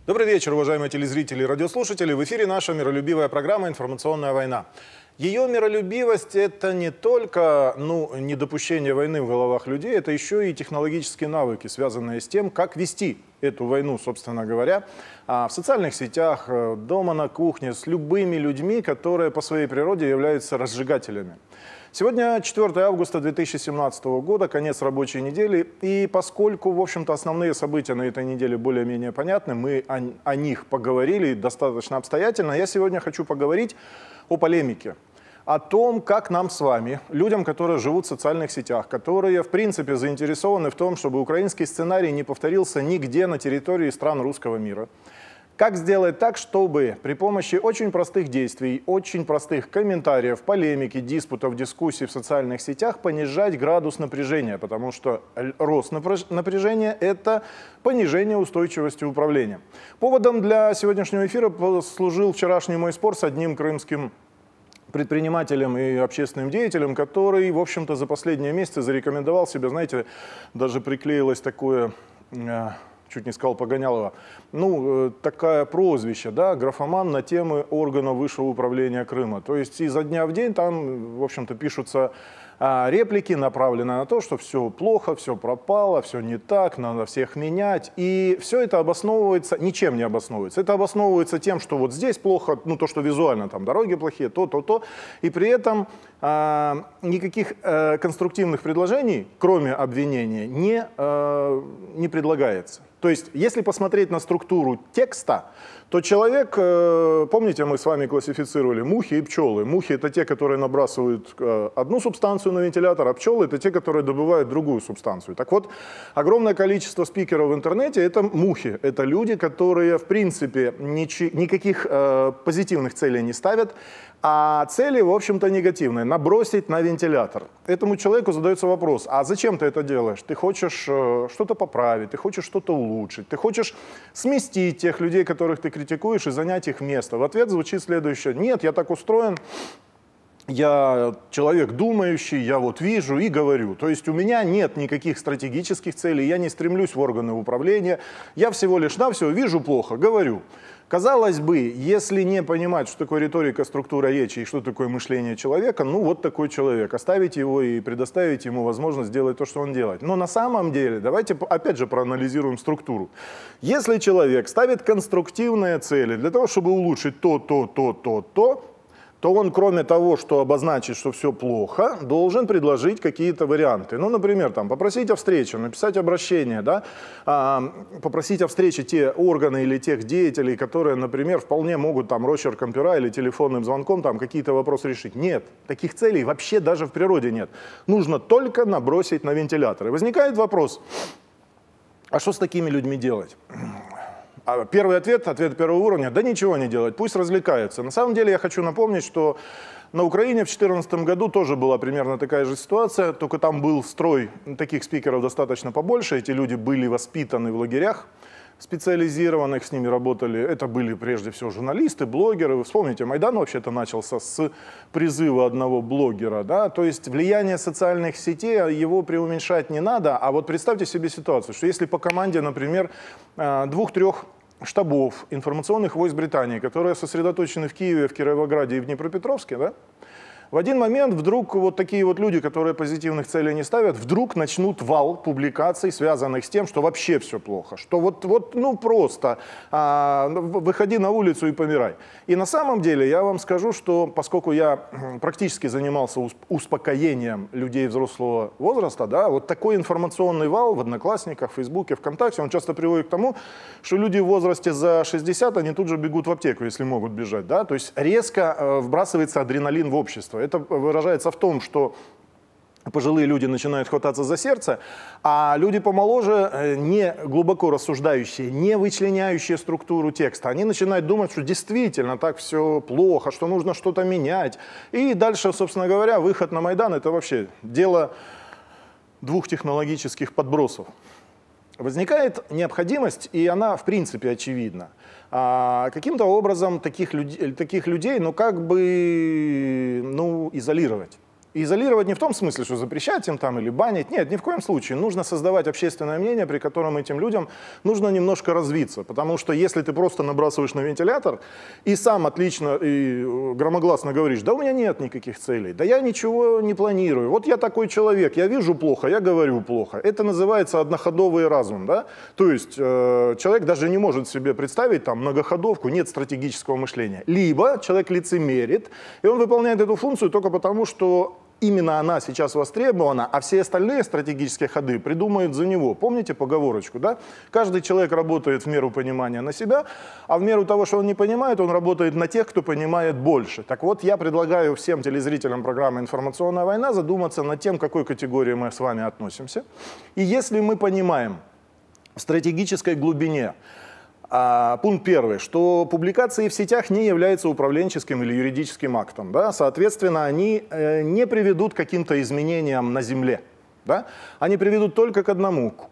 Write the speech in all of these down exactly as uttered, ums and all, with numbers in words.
Добрый вечер, уважаемые телезрители и радиослушатели. В эфире наша миролюбивая программа «Информационная война». Ее миролюбивость – это не только ну, недопущение войны в головах людей, это еще и технологические навыки, связанные с тем, как вести эту войну, собственно говоря, в социальных сетях, дома на кухне, с любыми людьми, которые по своей природе являются разжигателями. Сегодня четвёртое августа две тысячи семнадцатого года, конец рабочей недели, и поскольку, в общем-то, основные события на этой неделе более-менее понятны, мы о, о них поговорили достаточно обстоятельно, я сегодня хочу поговорить о полемике, о том, как нам с вами, людям, которые живут в социальных сетях, которые, в принципе, заинтересованы в том, чтобы украинский сценарий не повторился нигде на территории стран русского мира, как сделать так, чтобы при помощи очень простых действий, очень простых комментариев, полемики, диспутов, дискуссий в социальных сетях понижать градус напряжения, потому что рост напряжения – это понижение устойчивости управления. Поводом для сегодняшнего эфира послужил вчерашний мой спор с одним крымским предпринимателем и общественным деятелем, который, в общем-то, за последние месяцы зарекомендовал себя, знаете, даже приклеилось такое... чуть не сказал Погонялова, ну, такое прозвище, да, графоман на темы органов высшего управления Крыма. То есть изо дня в день там, в общем-то, пишутся а, реплики, направленные на то, что все плохо, все пропало, все не так, надо всех менять. И все это обосновывается, ничем не обосновывается. Это обосновывается тем, что вот здесь плохо, ну, то, что визуально, там, дороги плохие, то, то, то. И при этом а, никаких а, конструктивных предложений, кроме обвинения, не, а, не предлагается. То есть, если посмотреть на структуру текста, то человек, помните, мы с вами классифицировали мухи и пчелы. Мухи – это те, которые набрасывают одну субстанцию на вентилятор, а пчелы – это те, которые добывают другую субстанцию. Так вот, огромное количество спикеров в интернете – это мухи. Это люди, которые, в принципе, никаких позитивных целей не ставят, а цели, в общем-то, негативные – набросить на вентилятор. Этому человеку задается вопрос: а зачем ты это делаешь? Ты хочешь что-то поправить, ты хочешь что-то улучшить, ты хочешь сместить тех людей, которых ты критикуешь, и занять их место. В ответ звучит следующее: нет, я так устроен, я человек думающий, я вот вижу и говорю. То есть у меня нет никаких стратегических целей, я не стремлюсь в органы управления, я всего лишь навсего вижу плохо, говорю. Казалось бы, если не понимать, что такое риторика, структура речи и что такое мышление человека, ну вот такой человек. Оставить его и предоставить ему возможность сделать то, что он делает. Но на самом деле, давайте опять же проанализируем структуру. Если человек ставит конструктивные цели для того, чтобы улучшить то, то, то, то, то, то он, кроме того, что обозначить, что все плохо, должен предложить какие-то варианты. Ну, например, там, попросить о встрече, написать обращение, да, а, попросить о встрече те органы или тех деятелей, которые, например, вполне могут там росчерком пера или телефонным звонком там какие-то вопросы решить. Нет, таких целей вообще даже в природе нет. Нужно только набросить на вентилятор. И возникает вопрос: а что с такими людьми делать? Первый ответ, ответ первого уровня: да ничего не делать, пусть развлекаются. На самом деле я хочу напомнить, что на Украине в две тысячи четырнадцатом году тоже была примерно такая же ситуация, только там был строй таких спикеров достаточно побольше, эти люди были воспитаны в лагерях специализированных, с ними работали, это были прежде всего журналисты, блогеры. Вы вспомните, Майдан вообще-то начался с призыва одного блогера, да, то есть влияние социальных сетей, его преуменьшать не надо, а вот представьте себе ситуацию, что если по команде, например, двух-трех штабов информационных войск Британии, которые сосредоточены в Киеве, в Кировограде и в Днепропетровске, да, в один момент вдруг вот такие вот люди, которые позитивных целей не ставят, вдруг начнут вал публикаций, связанных с тем, что вообще все плохо, что вот, вот ну просто а, выходи на улицу и помирай. И на самом деле я вам скажу, что поскольку я практически занимался успокоением людей взрослого возраста, да, вот такой информационный вал в Одноклассниках, в Фейсбуке, ВКонтакте, он часто приводит к тому, что люди в возрасте за шестьдесят, они тут же бегут в аптеку, если могут бежать, да, то есть резко э, вбрасывается адреналин в общество. Это выражается в том, что пожилые люди начинают хвататься за сердце, а люди помоложе, не глубоко рассуждающие, не вычленяющие структуру текста, они начинают думать, что действительно так все плохо, что нужно что-то менять. И дальше, собственно говоря, выход на Майдан – это вообще дело двух технологических подбросов. Возникает необходимость, и она в принципе очевидна. А каким-то образом таких людей, таких людей ну, как бы ну, изолировать. И изолировать не в том смысле, что запрещать им там или банить. Нет, ни в коем случае. Нужно создавать общественное мнение, при котором этим людям нужно немножко развиться. Потому что если ты просто набрасываешь на вентилятор и сам отлично и громогласно говоришь, да у меня нет никаких целей, да я ничего не планирую, вот я такой человек, я вижу плохо, я говорю плохо. Это называется одноходовый разум. Да? То есть э, человек даже не может себе представить там многоходовку, нет стратегического мышления. Либо человек лицемерит, и он выполняет эту функцию только потому, что именно она сейчас востребована, а все остальные стратегические ходы придумают за него. Помните поговорочку, да? Каждый человек работает в меру понимания на себя, а в меру того, что он не понимает, он работает на тех, кто понимает больше. Так вот, я предлагаю всем телезрителям программы «Информационная война» задуматься над тем, к какой категории мы с вами относимся. И если мы понимаем в стратегической глубине, А, пункт первый, что публикации в сетях не являются управленческим или юридическим актом. Да? Соответственно, они э, не приведут к каким-то изменениям на земле. Да? Они приведут только к одному, к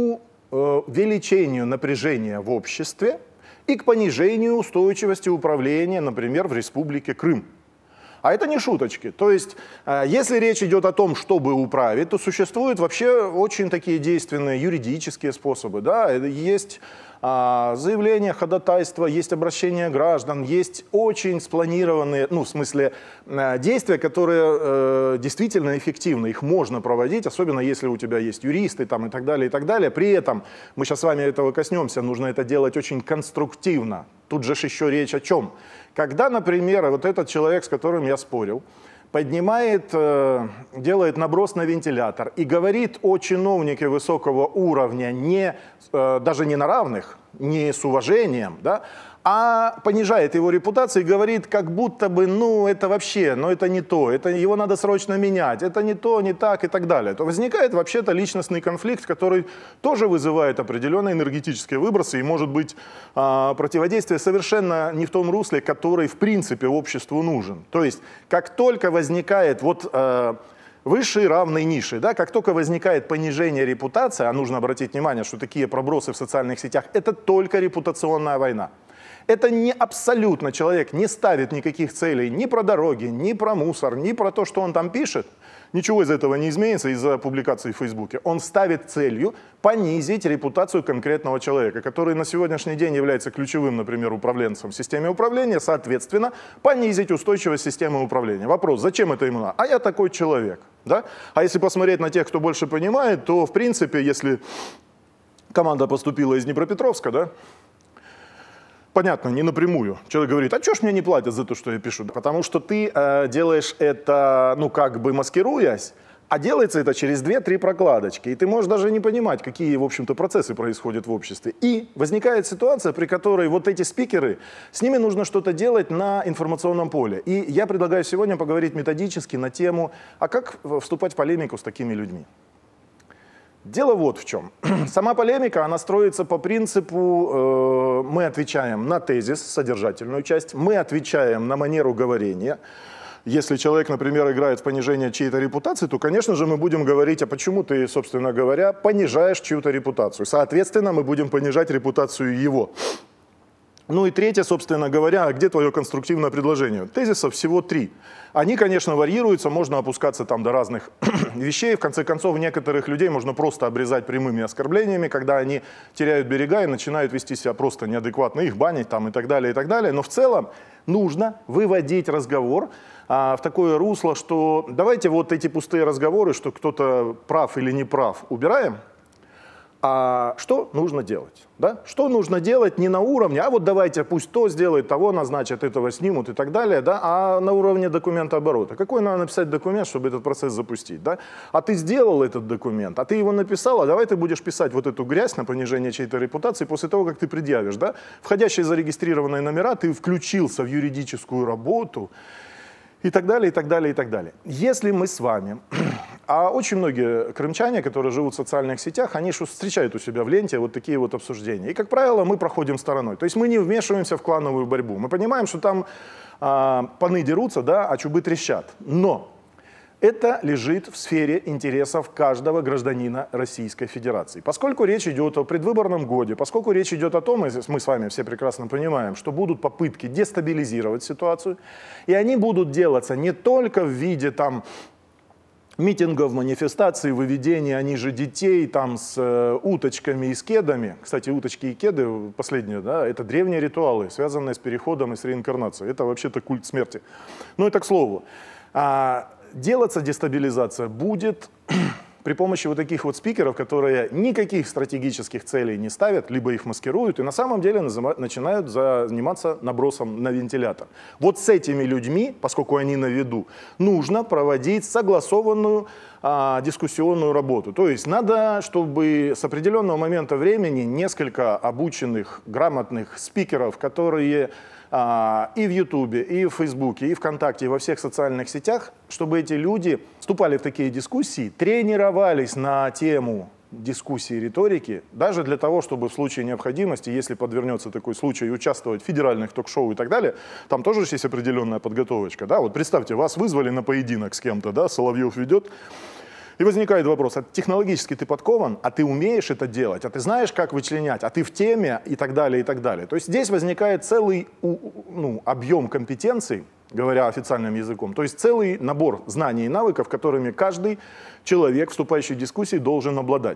увеличению напряжения в обществе и к понижению устойчивости управления, например, в Республике Крым. А это не шуточки. То есть, если речь идет о том, чтобы управить, то существуют вообще очень такие действенные юридические способы. Да? Есть заявление, ходатайство, есть обращение граждан, есть очень спланированные, ну, в смысле, действия, которые действительно эффективны. Их можно проводить, особенно если у тебя есть юристы там, и так далее, и так далее. При этом, мы сейчас с вами этого коснемся, нужно это делать очень конструктивно. Тут же еще речь о чем? Когда, например, вот этот человек, с которым я спорил, поднимает, э, делает наброс на вентилятор и говорит о чиновнике высокого уровня не, э, даже не на равных, не с уважением, да, а понижает его репутацию и говорит, как будто бы, ну, это вообще, ну, это не то, это, его надо срочно менять, это не то, не так и так далее, то возникает вообще-то личностный конфликт, который тоже вызывает определенные энергетические выбросы и может быть э, противодействие совершенно не в том русле, который в принципе обществу нужен. То есть, как только возникает вот... Э, высший равный низший, да, как только возникает понижение репутации, а нужно обратить внимание, что такие пробросы в социальных сетях, это только репутационная война. Это не абсолютно человек не ставит никаких целей ни про дороги, ни про мусор, ни про то, что он там пишет. Ничего из этого не изменится из-за публикации в Фейсбуке. Он ставит целью понизить репутацию конкретного человека, который на сегодняшний день является ключевым, например, управленцем в системе управления, соответственно, понизить устойчивость системы управления. Вопрос, зачем это ему надо? А я такой человек. Да? А если посмотреть на тех, кто больше понимает, то, в принципе, если команда поступила из Днепропетровска, да, понятно, не напрямую. Человек говорит, а что ж мне не платят за то, что я пишу? Потому что ты э, делаешь это, ну, как бы маскируясь, а делается это через две-три прокладочки. И ты можешь даже не понимать, какие, в общем-то, процессы происходят в обществе. И возникает ситуация, при которой вот эти спикеры, с ними нужно что-то делать на информационном поле. И я предлагаю сегодня поговорить методически на тему, а как вступать в полемику с такими людьми. Дело вот в чем. Сама полемика, она строится по принципу, э, мы отвечаем на тезис, содержательную часть, мы отвечаем на манеру говорения. Если человек, например, играет в понижение чьей-то репутации, то, конечно же, мы будем говорить, а почему ты, собственно говоря, понижаешь чью-то репутацию. Соответственно, мы будем понижать репутацию его. Ну и третье, собственно говоря, где твое конструктивное предложение? Тезисов всего три. Они, конечно, варьируются, можно опускаться там до разных вещей. В конце концов, некоторых людей можно просто обрезать прямыми оскорблениями, когда они теряют берега и начинают вести себя просто неадекватно, их банить там и так далее, и так далее. Но в целом нужно выводить разговор а, в такое русло, что давайте вот эти пустые разговоры, что кто-то прав или не прав, убираем. А что нужно делать? Да? Что нужно делать не на уровне, а вот давайте пусть то сделает, того назначат, этого снимут и так далее, да? А на уровне документа оборота. Какой надо написать документ, чтобы этот процесс запустить? Да? А ты сделал этот документ, а ты его написал, а давай ты будешь писать вот эту грязь на понижение чьей-то репутации после того, как ты предъявишь. Да? Входящие зарегистрированные номера, ты включился в юридическую работу, и так далее, и так далее, и так далее. Если мы с вами, а очень многие крымчане, которые живут в социальных сетях, они встречают у себя в ленте вот такие вот обсуждения. И, как правило, мы проходим стороной. То есть мы не вмешиваемся в клановую борьбу. Мы понимаем, что там а, паны дерутся, да, а чубы трещат. Но это лежит в сфере интересов каждого гражданина Российской Федерации. Поскольку речь идет о предвыборном годе, поскольку речь идет о том, мы с вами все прекрасно понимаем, что будут попытки дестабилизировать ситуацию, и они будут делаться не только в виде там митингов, манифестаций, выведения, они же детей там с э, уточками и с кедами. Кстати, уточки и кеды, последние, да, это древние ритуалы, связанные с переходом и с реинкарнацией. Это вообще-то культ смерти. Ну это к слову. А, делаться дестабилизация будет при помощи вот таких вот спикеров, которые никаких стратегических целей не ставят, либо их маскируют, и на самом деле начинают заниматься набросом на вентилятор. Вот с этими людьми, поскольку они на виду, нужно проводить согласованную а, дискуссионную работу. То есть надо, чтобы с определенного момента времени несколько обученных, грамотных спикеров, которые и в Ютубе, и в Фейсбуке, и ВКонтакте, и во всех социальных сетях, чтобы эти люди вступали в такие дискуссии, тренировались на тему дискуссии и риторики, даже для того, чтобы в случае необходимости, если подвернется такой случай, участвовать в федеральных ток-шоу и так далее, там тоже есть определенная подготовочка. Да? Вот представьте, вас вызвали на поединок с кем-то, да? Соловьев ведет. И возникает вопрос, а технологически ты подкован, а ты умеешь это делать, а ты знаешь, как вычленять, а ты в теме и так далее, и так далее. То есть здесь возникает целый ну, объем компетенций, говоря официальным языком, то есть целый набор знаний и навыков, которыми каждый человек, вступающий в дискуссии, должен обладать.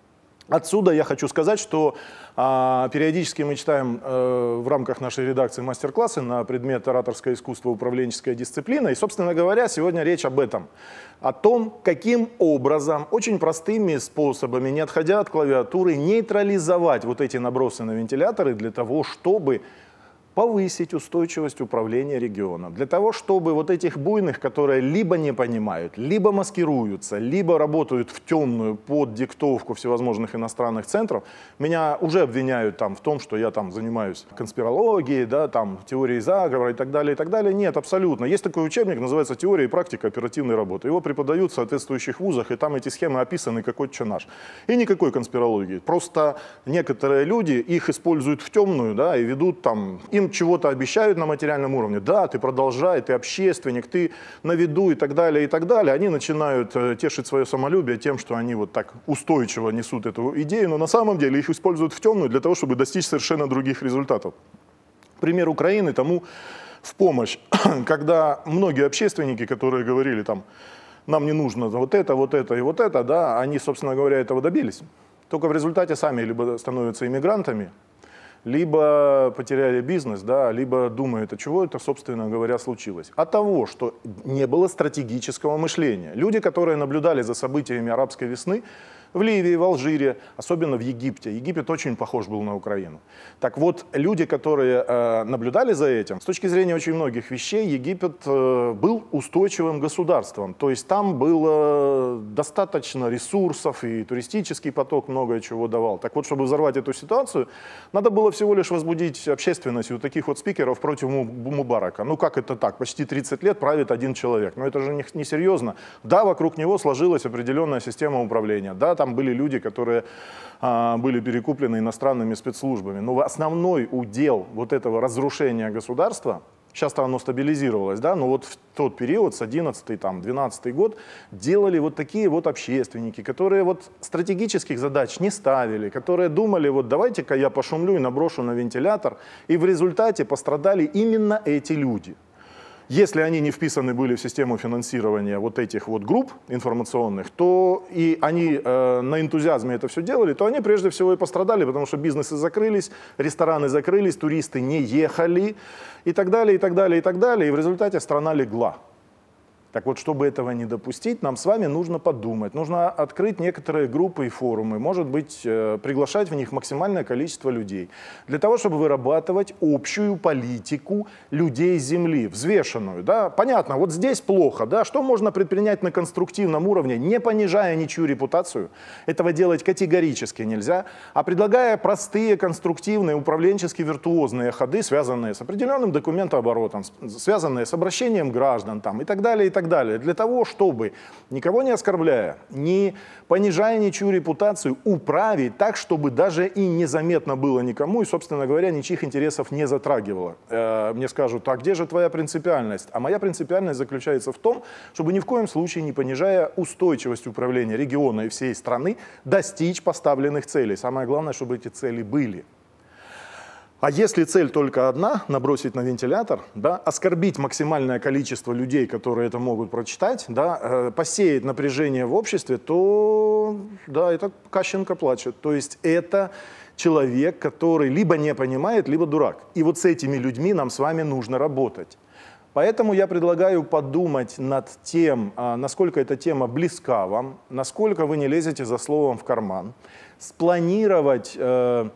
Отсюда я хочу сказать, что а, периодически мы читаем э, в рамках нашей редакции мастер-классы на предмет ораторское искусство, управленческая дисциплина. И, собственно говоря, сегодня речь об этом. О том, каким образом, очень простыми способами, не отходя от клавиатуры, нейтрализовать вот эти набросы на вентиляторы для того, чтобы повысить устойчивость управления регионом. Для того, чтобы вот этих буйных, которые либо не понимают, либо маскируются, либо работают в темную под диктовку всевозможных иностранных центров, меня уже обвиняют там в том, что я там занимаюсь конспирологией, да, там, теорией заговора и так далее, и так далее. Нет, абсолютно. Есть такой учебник, называется «Теория и практика оперативной работы». Его преподают в соответствующих вузах, и там эти схемы описаны как отче наш. И никакой конспирологии. Просто некоторые люди их используют в темную, да, и ведут там, им чего-то обещают на материальном уровне. Да, ты продолжай, ты общественник, ты на виду и так далее, и так далее. Они начинают э, тешить свое самолюбие тем, что они вот так устойчиво несут эту идею, но на самом деле их используют в темную для того, чтобы достичь совершенно других результатов. Пример Украины тому в помощь, когда многие общественники, которые говорили там, нам не нужно вот это, вот это и вот это, да, они, собственно говоря, этого добились. Только в результате сами либо становятся иммигрантами, либо потеряли бизнес, да, либо думают, а чего это, собственно говоря, случилось. От того, что не было стратегического мышления. Люди, которые наблюдали за событиями арабской весны в Ливии, в Алжире, особенно в Египте. Египет очень похож был на Украину. Так вот, люди, которые э, наблюдали за этим, с точки зрения очень многих вещей, Египет э, был устойчивым государством. То есть там было достаточно ресурсов, и туристический поток многое чего давал. Так вот, чтобы взорвать эту ситуацию, надо было всего лишь возбудить общественность у таких вот спикеров против Мубарака. Ну как это так? Почти тридцать лет правит один человек. Но это же не, не серьезно. Да, вокруг него сложилась определенная система управления. Да, там были люди, которые а, были перекуплены иностранными спецслужбами. Но основной удел вот этого разрушения государства, сейчас-то оно стабилизировалось, да, но вот в тот период, с одиннадцатый, там, двенадцатый год, делали вот такие вот общественники, которые вот стратегических задач не ставили, которые думали, вот давайте-ка я пошумлю и наброшу на вентилятор, и в результате пострадали именно эти люди. Если они не вписаны были в систему финансирования вот этих вот групп информационных, то и они э, на энтузиазме это все делали, то они прежде всего и пострадали, потому что бизнесы закрылись, рестораны закрылись, туристы не ехали и так далее, и так далее, и так далее. И в результате страна легла. Так вот, чтобы этого не допустить, нам с вами нужно подумать, нужно открыть некоторые группы и форумы, может быть, э, приглашать в них максимальное количество людей, для того, чтобы вырабатывать общую политику людей Земли, взвешенную. Да? Понятно, вот здесь плохо, да? Что можно предпринять на конструктивном уровне, не понижая ничью репутацию, этого делать категорически нельзя, а предлагая простые, конструктивные, управленчески виртуозные ходы, связанные с определенным документооборотом, связанные с обращением граждан там, и так далее, и так далее. Далее, для того, чтобы, никого не оскорбляя, не понижая ничью репутацию, управить так, чтобы даже и незаметно было никому, и, собственно говоря, ничьих интересов не затрагивало. Э, мне скажут, а где же твоя принципиальность? А моя принципиальность заключается в том, чтобы ни в коем случае, не понижая устойчивость управления региона и всей страны, достичь поставленных целей. Самое главное, чтобы эти цели были. А если цель только одна, набросить на вентилятор, да, оскорбить максимальное количество людей, которые это могут прочитать, да, э, посеять напряжение в обществе, то да, это Кащенко плачет. То есть это человек, который либо не понимает, либо дурак. И вот с этими людьми нам с вами нужно работать. Поэтому я предлагаю подумать над тем, насколько эта тема близка вам, насколько вы не лезете за словом в карман, спланировать э,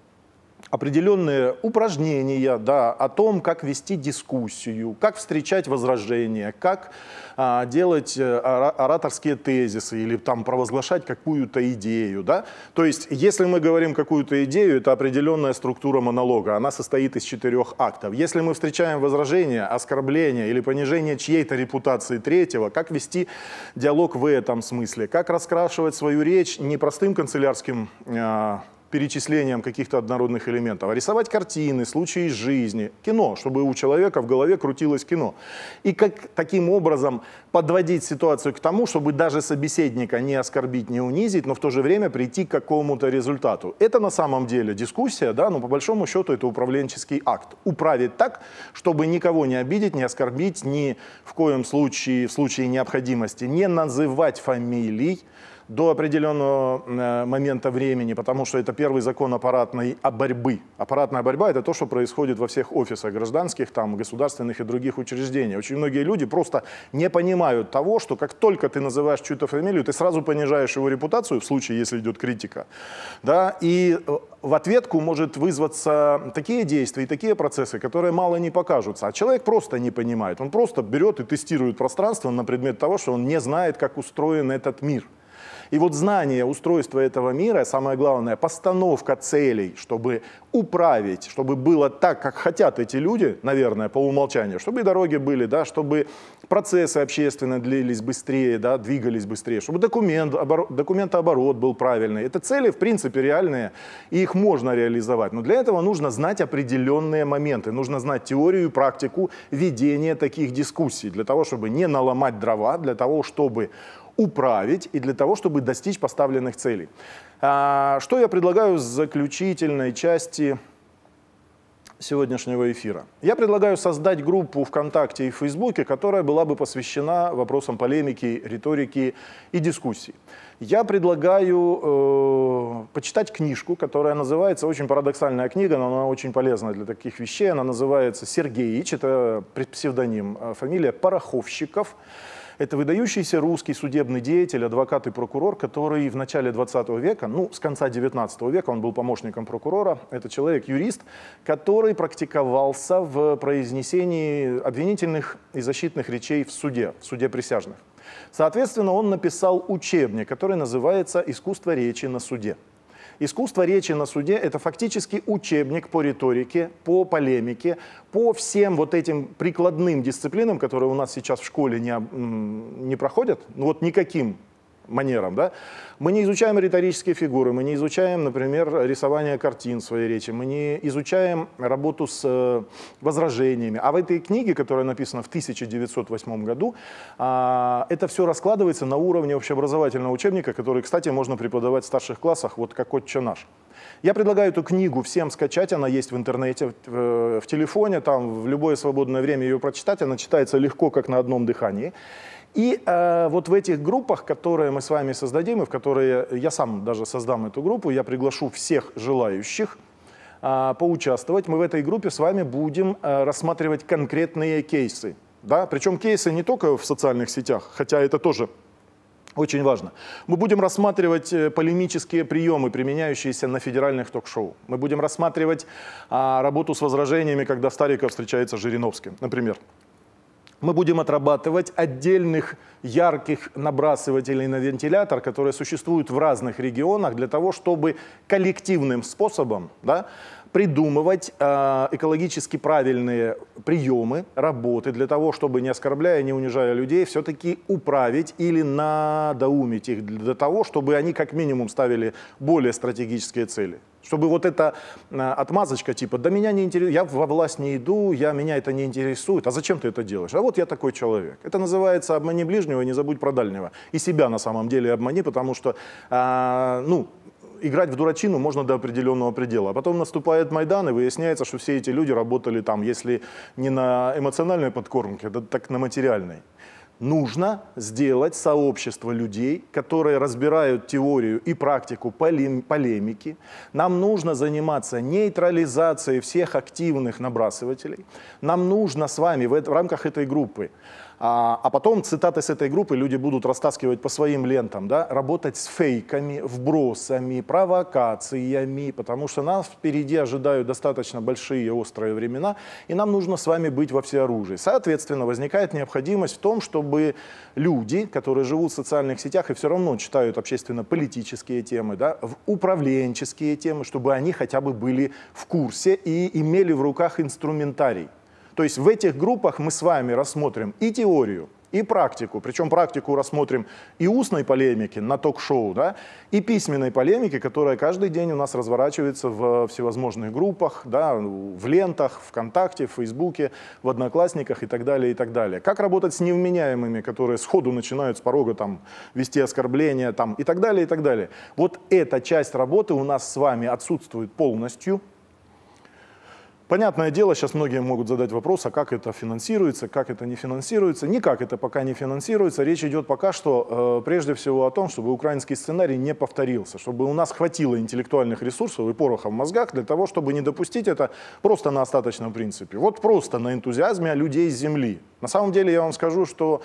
определенные упражнения, да, о том, как вести дискуссию, как встречать возражения, как а, делать ора ораторские тезисы или там провозглашать какую-то идею. Да? То есть, если мы говорим какую-то идею, это определенная структура монолога, она состоит из четырех актов. Если мы встречаем возражения, оскорбления или понижение чьей-то репутации третьего, как вести диалог в этом смысле, как раскрашивать свою речь не простым канцелярским а, перечислением каких-то однородных элементов, а рисовать картины, случаи из жизни, кино, чтобы у человека в голове крутилось кино. И как таким образом подводить ситуацию к тому, чтобы даже собеседника не оскорбить, не унизить, но в то же время прийти к какому-то результату. Это на самом деле дискуссия, да, но по большому счету это управленческий акт. Управить так, чтобы никого не обидеть, не оскорбить, ни в коем случае, в случае необходимости, не называть фамилий до определенного э, момента времени, потому что это первый закон аппаратной борьбы. Аппаратная борьба – это то, что происходит во всех офисах гражданских, там, государственных и других учреждений. Очень многие люди просто не понимают того, что как только ты называешь чью-то фамилию, ты сразу понижаешь его репутацию, в случае, если идет критика. Да? И в ответку может вызваться такие действия и такие процессы, которые мало не покажутся. А человек просто не понимает. Он просто берет и тестирует пространство на предмет того, что он не знает, как устроен этот мир. И вот знание устройства этого мира, самое главное, постановка целей, чтобы управить, чтобы было так, как хотят эти люди, наверное, по умолчанию, чтобы и дороги были, да, чтобы процессы общественные длились быстрее, да, двигались быстрее, чтобы документ, оборот, документооборот был правильный. Это цели, в принципе, реальные, и их можно реализовать. Но для этого нужно знать определенные моменты, нужно знать теорию и практику ведения таких дискуссий, для того, чтобы не наломать дрова, для того, чтобы управить и для того, чтобы достичь поставленных целей. Что я предлагаю в заключительной части сегодняшнего эфира? Я предлагаю создать группу ВКонтакте и в Фейсбуке, которая была бы посвящена вопросам полемики, риторики и дискуссий. Я предлагаю э, почитать книжку, которая называется, очень парадоксальная книга, но она очень полезна для таких вещей, она называется «Сергеич», это псевдоним, фамилия Пороховщиков. Это выдающийся русский судебный деятель, адвокат и прокурор, который в начале двадцатого века, ну, с конца девятнадцатого века, он был помощником прокурора. Это человек-юрист, который практиковался в произнесении обвинительных и защитных речей в суде, в суде присяжных. Соответственно, он написал учебник, который называется «Искусство речи на суде». Искусство речи на суде – это фактически учебник по риторике, по полемике, по всем вот этим прикладным дисциплинам, которые у нас сейчас в школе не, не проходят, ну вот никаким манерам. Да? Мы не изучаем риторические фигуры, мы не изучаем, например, рисование картин в своей речи, мы не изучаем работу с э, возражениями. А в этой книге, которая написана в тысяча девятьсот восьмом году, э, это все раскладывается на уровне общеобразовательного учебника, который, кстати, можно преподавать в старших классах, вот как «Отче наш». Я предлагаю эту книгу всем скачать, она есть в интернете, в, в телефоне, там в любое свободное время ее прочитать, она читается легко, как на одном дыхании. И э, вот в этих группах, которые мы с вами создадим, и в которые я сам даже создам эту группу, я приглашу всех желающих э, поучаствовать. Мы в этой группе с вами будем э, рассматривать конкретные кейсы. Да? Причем кейсы не только в социальных сетях, хотя это тоже очень важно. Мы будем рассматривать полемические приемы, применяющиеся на федеральных ток-шоу. Мы будем рассматривать э, работу с возражениями, когда Стариков встречается с Жириновским, например. Мы будем отрабатывать отдельных ярких набрасывателей на вентилятор, которые существуют в разных регионах, для того, чтобы коллективным способом, да, придумывать э, экологически правильные приемы работы, для того, чтобы, не оскорбляя, не унижая людей, все-таки управить или надоумить их, для того, чтобы они как минимум ставили более стратегические цели. Чтобы вот эта э, отмазочка типа «да меня не интересует, я во власть не иду, я, меня это не интересует, а зачем ты это делаешь? А вот я такой человек». Это называется «обмани ближнего и не забудь про дальнего». И себя на самом деле обмани, потому что, э, ну, играть в дурачину можно до определенного предела. А потом наступает Майдан, и выясняется, что все эти люди работали там, если не на эмоциональной подкормке, так на материальной. Нужно сделать сообщество людей, которые разбирают теорию и практику полемики. Нам нужно заниматься нейтрализацией всех активных набрасывателей. Нам нужно с вами в, в рамках этой группы, а, а потом цитаты с этой группы люди будут растаскивать по своим лентам, да, работать с фейками, вбросами, провокациями, потому что нас впереди ожидают достаточно большие острые времена, и нам нужно с вами быть во всеоружии. Соответственно, возникает необходимость в том, чтобы люди, которые живут в социальных сетях и все равно читают общественно-политические темы, да, управленческие темы, чтобы они хотя бы были в курсе и имели в руках инструментарий. То есть в этих группах мы с вами рассмотрим и теорию, и практику. Причем практику рассмотрим и устной полемики на ток-шоу, да, и письменной полемики, которая каждый день у нас разворачивается в всевозможных группах, да, в лентах, ВКонтакте, в Фейсбуке, в Одноклассниках и так далее, и так далее. Как работать с невменяемыми, которые сходу начинают с порога там, вести оскорбления там, и так далее, и так далее. Вот эта часть работы у нас с вами отсутствует полностью. Понятное дело, сейчас многие могут задать вопрос, а как это финансируется, как это не финансируется. Никак это пока не финансируется. Речь идет пока что э, прежде всего о том, чтобы украинский сценарий не повторился, чтобы у нас хватило интеллектуальных ресурсов и пороха в мозгах для того, чтобы не допустить это просто на остаточном принципе. Вот просто на энтузиазме людей с земли. На самом деле я вам скажу, что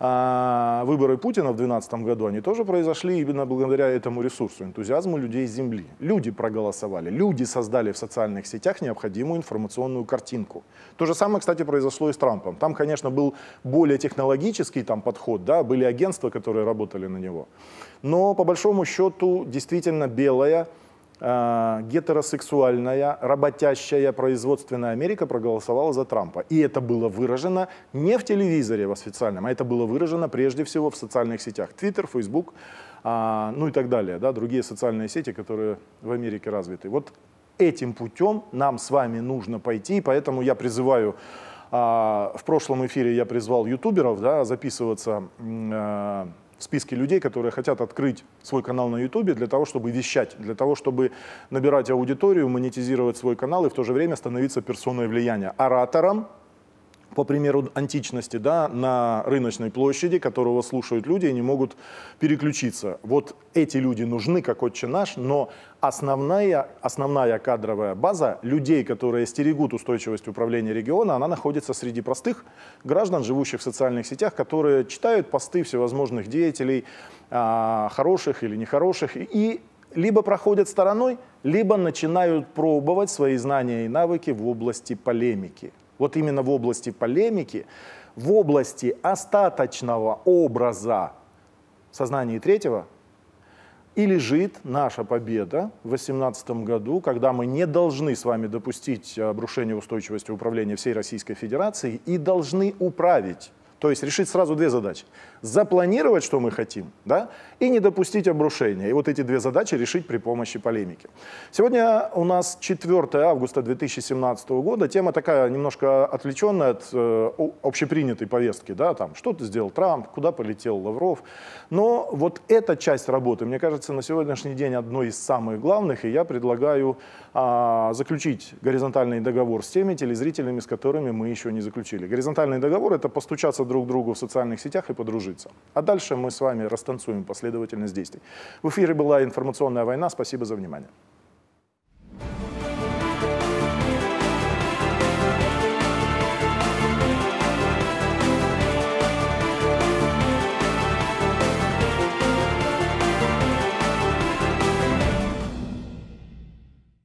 э, выборы Путина в две тысячи двенадцатом году, они тоже произошли именно благодаря этому ресурсу, энтузиазму людей с земли. Люди проголосовали, люди создали в социальных сетях необходимую информацию. информационную картинку. То же самое, кстати, произошло и с Трампом. Там, конечно, был более технологический там, подход, да, были агентства, которые работали на него. Но, по большому счету, действительно белая, э, гетеросексуальная, работящая производственная Америка проголосовала за Трампа. И это было выражено не в телевизоре в официальном, а это было выражено прежде всего в социальных сетях. Твиттер, Фейсбук, э, ну и так далее. Да, другие социальные сети, которые в Америке развиты. Вот этим путем нам с вами нужно пойти, поэтому я призываю, а, в прошлом эфире я призвал ютуберов, да, записываться а, в списке людей, которые хотят открыть свой канал на ютубе для того, чтобы вещать, для того, чтобы набирать аудиторию, монетизировать свой канал и в то же время становиться персоной влияния, оратором, по примеру античности, да, на рыночной площади, которого слушают люди и не могут переключиться. Вот эти люди нужны, как «Отче наш», но основная, основная кадровая база людей, которые стерегут устойчивость управления региона, она находится среди простых граждан, живущих в социальных сетях, которые читают посты всевозможных деятелей, а, хороших или нехороших, и либо проходят стороной, либо начинают пробовать свои знания и навыки в области полемики. Вот именно в области полемики, в области остаточного образа в сознании третьего и лежит наша победа в две тысячи восемнадцатом году, когда мы не должны с вами допустить обрушения устойчивости управления всей Российской Федерации и должны управить. То есть решить сразу две задачи. Запланировать, что мы хотим, да, и не допустить обрушения. И вот эти две задачи решить при помощи полемики. Сегодня у нас четвёртое августа две тысячи семнадцатого года. Тема такая немножко отвлеченная от э, общепринятой повестки. Да, там, что ты сделал Трамп, куда полетел Лавров. Но вот эта часть работы, мне кажется, на сегодняшний день одной из самых главных. И я предлагаю э, заключить горизонтальный договор с теми телезрителями, с которыми мы еще не заключили. Горизонтальный договор — это постучаться друг к другу в социальных сетях и подружиться. А дальше мы с вами растанцуем последовательность действий. В эфире была «Информационная война». Спасибо за внимание.